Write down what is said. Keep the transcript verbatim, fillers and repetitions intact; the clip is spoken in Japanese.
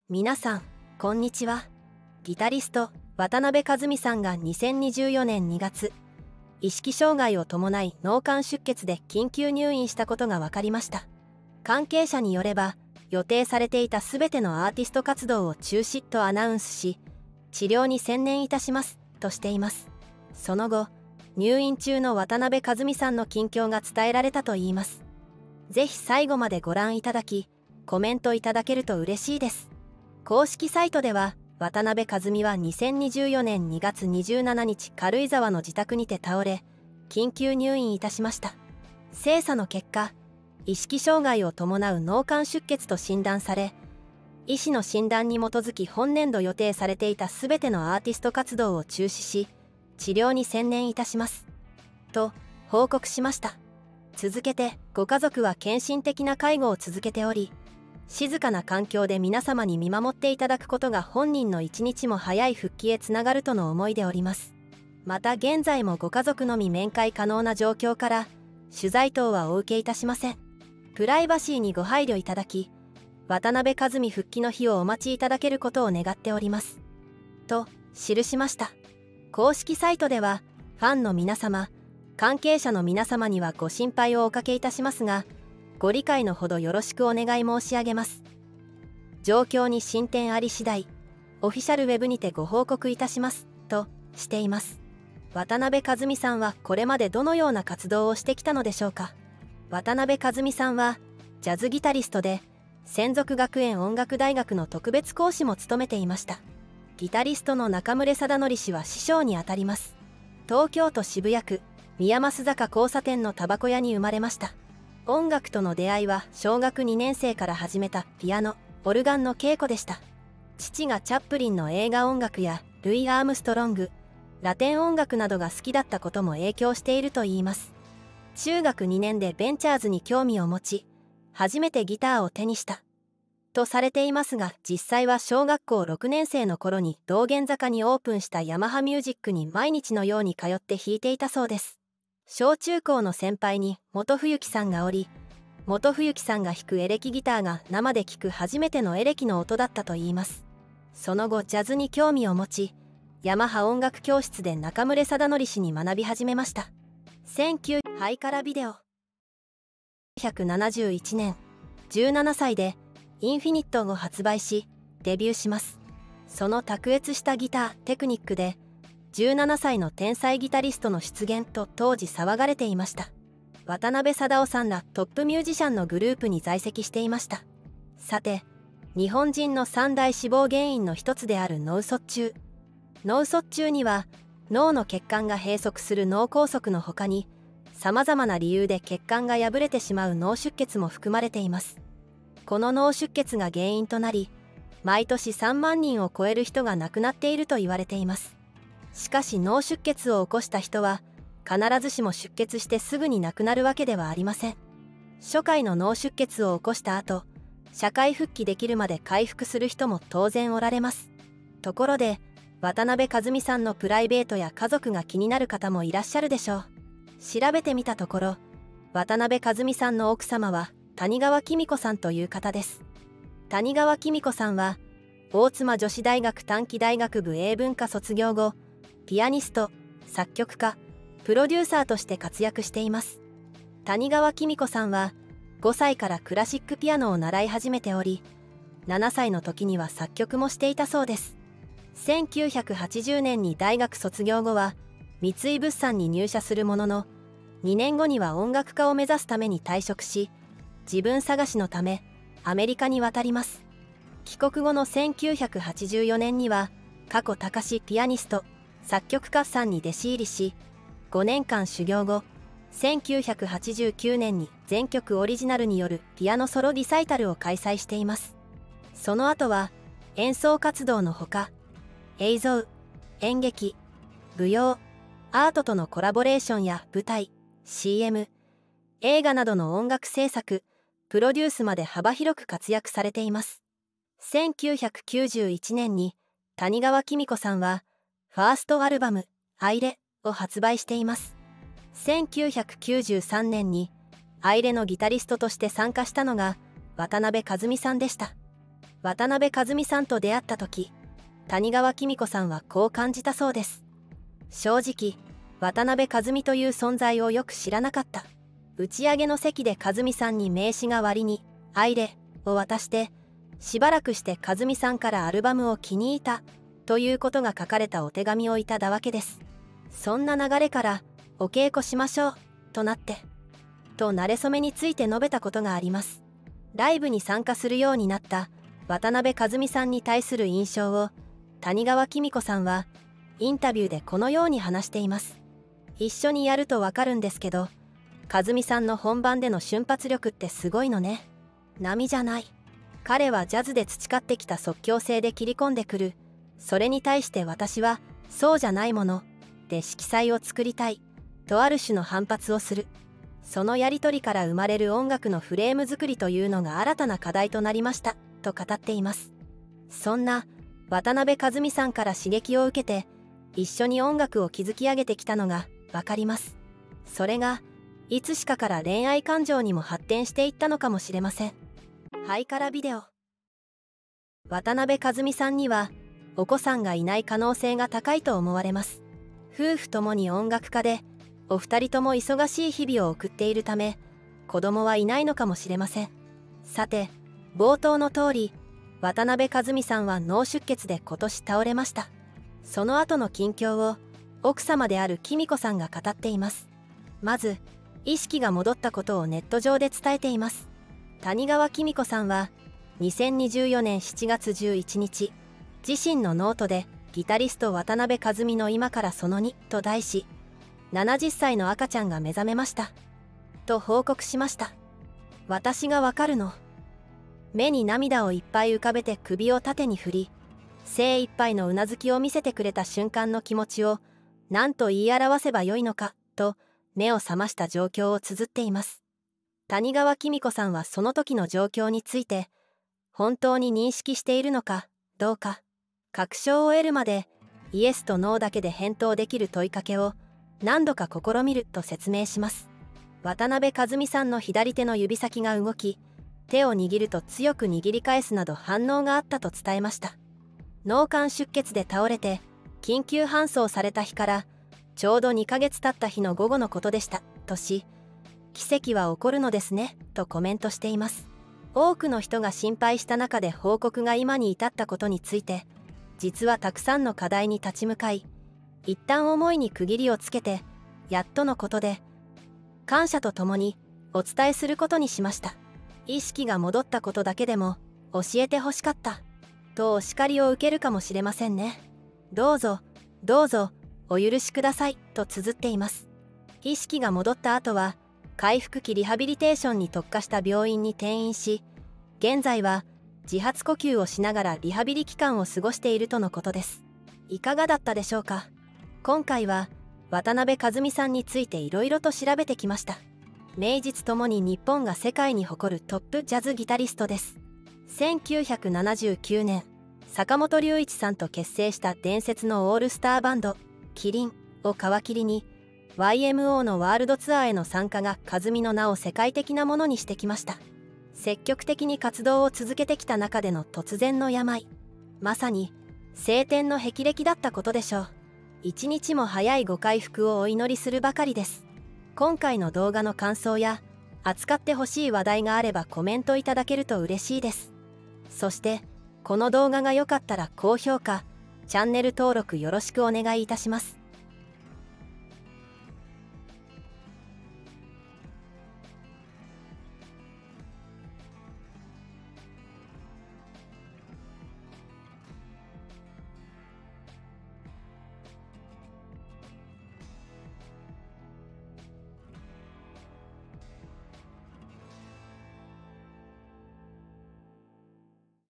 皆さんこんにちは。ギタリスト渡辺和美さんがにせんにじゅうよねんにがつ、意識障害を伴い脳幹出血で緊急入院したことが分かりました。関係者によれば、予定されていた全てのアーティスト活動を中止とアナウンスし、治療に専念いたしますとしています。その後、入院中の渡辺和美さんの近況が伝えられたといいます。ぜひ最後までご覧いただき、コメントいただけると嬉しいです。公式サイトでは、渡辺和美はにせんにじゅうよねんにがつにじゅうしちにち軽井沢の自宅にて倒れ、緊急入院いたしました。精査の結果、意識障害を伴う脳幹出血と診断され、医師の診断に基づき本年度予定されていた全てのアーティスト活動を中止し、治療に専念いたしますと報告しました。続けて、ご家族は献身的な介護を続けており、静かな環境で皆様に見守っていただくことが本人の一日も早い復帰へつながるとの思いでおります。また現在もご家族のみ面会可能な状況から、取材等はお受けいたしません。プライバシーにご配慮いただき、渡辺和美復帰の日をお待ちいただけることを願っております。と記しました。公式サイトでは、ファンの皆様、関係者の皆様にはご心配をおかけいたしますが、ご理解のほどよろしくお願い申し上げます。状況に進展あり次第、オフィシャルウェブにてご報告いたします、としています。渡辺和美さんはこれまでどのような活動をしてきたのでしょうか。渡辺和美さんは、ジャズギタリストで、専属学園音楽大学の特別講師も務めていました。ギタリストの中村貞則氏は師匠にあたります。東京都渋谷区宮益坂交差点のタバコ屋に生まれました。音楽との出会いは小学にねんせいから始めたピアノ、オルガンの稽古でした。父がチャップリンの映画音楽やルイ・アームストロング、ラテン音楽などが好きだったことも影響しているといいます。中学にねんでベンチャーズに興味を持ち、初めてギターを手にしたとされていますが、実際は小学校ろくねんせいの頃に道玄坂にオープンしたヤマハミュージックに毎日のように通って弾いていたそうです。小中高の先輩に本冬樹さんがおり、本冬樹さんが弾くエレキギターが生で聴く初めてのエレキの音だったといいます。その後ジャズに興味を持ち、ヤマハ音楽教室で中村貞則氏に学び始めました。せんきゅうひゃくハイカラビデオせんきゅうひゃくななじゅういちねん、じゅうななさいでインフィニットを発売しデビューします。その卓越したギターテクニックで、じゅうななさいの天才ギタリストの出現と当時騒がれていました。渡辺貞夫さんらトップミュージシャンのグループに在籍していました。さて、日本人の三大死亡原因の一つである脳卒中。脳卒中には脳の血管が閉塞する脳梗塞の他に、さまざまな理由で血管が破れてしまう脳出血も含まれています。この脳出血が原因となり、毎年さんまんにんを超える人が亡くなっていると言われています。しかし脳出血を起こした人は必ずしも出血してすぐに亡くなるわけではありません。初回の脳出血を起こした後、社会復帰できるまで回復する人も当然おられます。ところで、渡辺和美さんのプライベートや家族が気になる方もいらっしゃるでしょう。調べてみたところ、渡辺和美さんの奥様は谷川紀美子さんという方です。谷川紀美子さんは、大妻女子大学短期大学部英文科卒業後、ピアニスト、作曲家、プロデューサーとして活躍しています。谷川紀美子さんはごさいからクラシックピアノを習い始めており、ななさいの時には作曲もしていたそうです。せんきゅうひゃくはちじゅうねんに大学卒業後は三井物産に入社するものの、にねんごには音楽家を目指すために退職し、自分探しのためアメリカに渡ります。帰国後のせんきゅうひゃくはちじゅうよねんには加古隆ピアニスト、作曲家さんに弟子入りし、ごねんかん修行後、せんきゅうひゃくはちじゅうきゅうねんに全曲オリジナルによるピアノソロリサイタルを開催しています。その後は演奏活動のほか、映像、演劇、舞踊、アートとのコラボレーションや舞台、シーエム、映画などの音楽制作、プロデュースまで幅広く活躍されています。せんきゅうひゃくきゅうじゅういちねんに谷川紀美子さんはファーストアルバム「アイレ」を発売しています。せんきゅうひゃくきゅうじゅうさんねんにアイレのギタリストとして参加したのが渡辺和美さんでした。 渡辺和美さんと出会った時、谷川紀美子さんはこう感じたそうです。正直、渡辺和美という存在をよく知らなかった。打ち上げの席で和美さんに名刺代わりに「アイレ」を渡して、しばらくして和美さんからアルバムを気に入ったということが書かれたお手紙をいただわけです。そんな流れから「お稽古しましょう」となってと馴れ初めについて述べたことがあります。ライブに参加するようになった渡辺和美さんに対する印象を谷川紀美子さんはインタビューでこのように話しています。一緒にやるとわかるんですけど、和美さんの本番での瞬発力ってすごいのね。並じゃない。彼はジャズで培ってきた即興性で切り込んでくる。それに対して私はそうじゃないもので色彩を作りたいとある種の反発をする。そのやり取りから生まれる音楽のフレーム作りというのが新たな課題となりましたと語っています。そんな渡辺和美さんから刺激を受けて一緒に音楽を築き上げてきたのがわかります。それがいつしかから恋愛感情にも発展していったのかもしれません。ハイカラビデオ。渡辺和美さんにはお子さんがいない可能性が高いと思われます。夫婦ともに音楽家でお二人とも忙しい日々を送っているため子供はいないのかもしれません。さて、冒頭の通り渡辺和美さんは脳出血で今年倒れました。その後の近況を奥様である紀美子さんが語っています。まず意識が戻ったことをネット上で伝えています。谷川紀美子さんはにせんにじゅうよねんしちがつじゅういちにち、自身のノートでギタリスト渡辺和美の今からそのにと題し、ななじゅっさいの赤ちゃんが目覚めましたと報告しました。私がわかるの。目に涙をいっぱい浮かべて首を縦に振り、精一杯のうなずきを見せてくれた瞬間の気持ちを何と言い表せばよいのかと目を覚ました状況を綴っています。谷川紀美子さんはその時の状況について本当に認識しているのかどうか確証を得るまでイエスとノーだけで返答できる問いかけを何度か試みると説明します。渡辺和美さんの左手の指先が動き、手を握ると強く握り返すなど反応があったと伝えました。脳幹出血で倒れて緊急搬送された日からちょうどにかげつ経った日の午後のことでしたとし、奇跡は起こるのですねとコメントしています。多くの人が心配した中で報告が今に至ったことについて、実はたくさんの課題に立ち向かい、一旦思いに区切りをつけてやっとのことで感謝とともにお伝えすることにしました。意識が戻ったことだけでも教えてほしかったとお叱りを受けるかもしれませんね。どうぞどうぞお許しくださいと綴っています。意識が戻った後は回復期リハビリテーションに特化した病院に転院し、現在は自発呼吸をしながらリハビリ期間を過ごしているとのことです。いかがだったでしょうか。今回は渡辺和美さんについていろいろと調べてきました。名実ともに日本が世界に誇るトップジャズギタリストです。せんきゅうひゃくななじゅうきゅうねん、坂本龍一さんと結成した伝説のオールスターバンドキリンを皮切りに ワイエムオー のワールドツアーへの参加が和美の名を世界的なものにしてきました。積極的に活動を続けてきた中での突然の病、まさに晴天の霹靂だったことでしょう。一日も早いご回復をお祈りするばかりです。今回の動画の感想や扱ってほしい話題があればコメントいただけると嬉しいです。そしてこの動画が良かったら高評価、チャンネル登録よろしくお願いいたします。